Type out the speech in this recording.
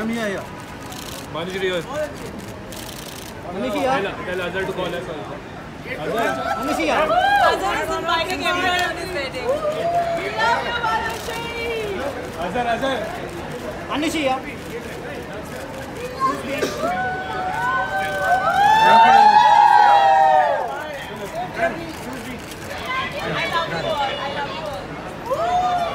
here. Manish here. Manish here. Tell Azhar to call us also. Azhar. Manish here. Azhar is inviting everyone on his wedding. We love you, Manushi. Azhar. Manish here. I love you all. I love you all.